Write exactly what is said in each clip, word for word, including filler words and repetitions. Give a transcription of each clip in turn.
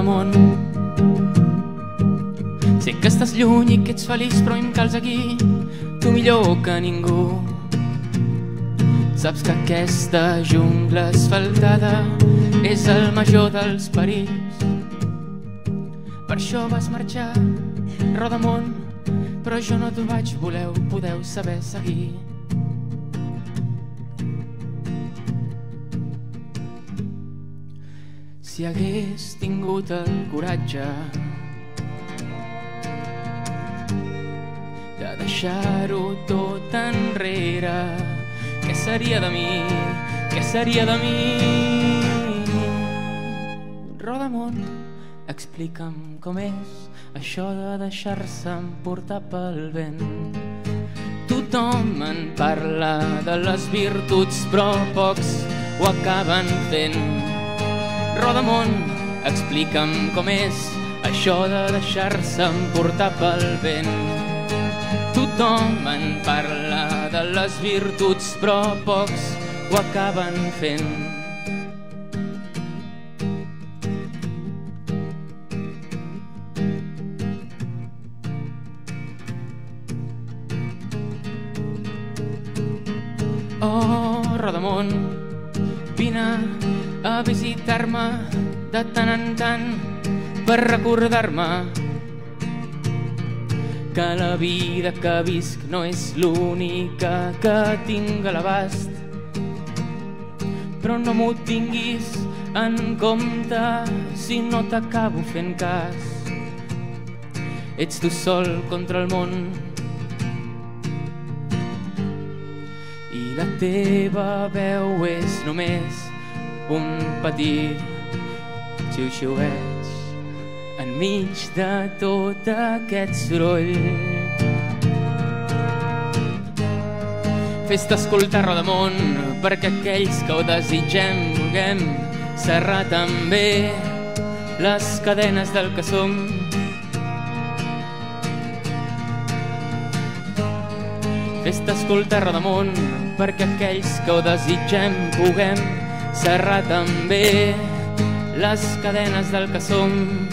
Rodamont. Sé que estàs lluny i que ets feliç, però em cals aquí, tu millor que ningú. Saps que aquesta jungla asfaltada és el major dels perills. Per això vas marxar, Rodamont, però jo no t'ho vaig voler, ho podeu saber seguir. Si hagués tingut el coratge de deixar-ho tot enrere, què seria de mi? Què seria de mi? Rodamont, explica'm com és això de deixar-se emportar pel vent. Tothom en parla de les virtuts, però pocs ho acaben fent. Rodamont, explica'm com és això de deixar-se emportar pel vent. Tothom en parla de les virtuts, però pocs ho acaben fent. Oh, Rodamont, vine a visitar-me de tant en tant per recordar-me que la vida que visc no és l'única que tinc a l'abast. Però no m'ho tinguis en compte si no t'acabo fent cas. Ets tu sol contra el món i la teva veu és només un petit xiu-xiueig enmig de tot aquest soroll. Fes-te escoltar, Rodamont, perquè aquells que ho desitgem vulguem serrar també les cadenes del que som. Fes-te escoltar, Rodamont, perquè aquells que ho desitgem puguem serrar també les cadenes del que som.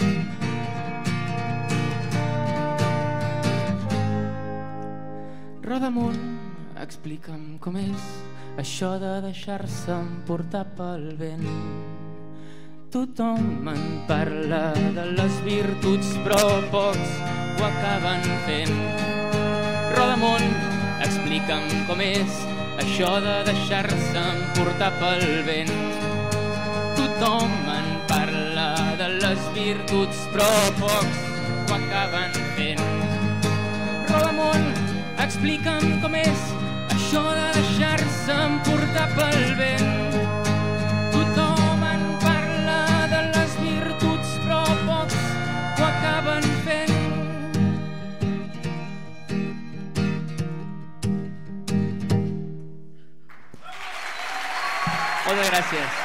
Rodamont, explica'm com és això de deixar-se emportar pel vent. Tothom en parla de les virtuts, però pocs ho acaben fent. Rodamont, explica'm com és això de deixar-se emportar pel vent. Tothom en parla de les virtuts, però pocs ho acaben fent. Rodamont, explica'm com és això de deixar-se emportar pel vent. Tothom en parla de les virtuts, però pocs ho acaben fent. Moltes gràcies.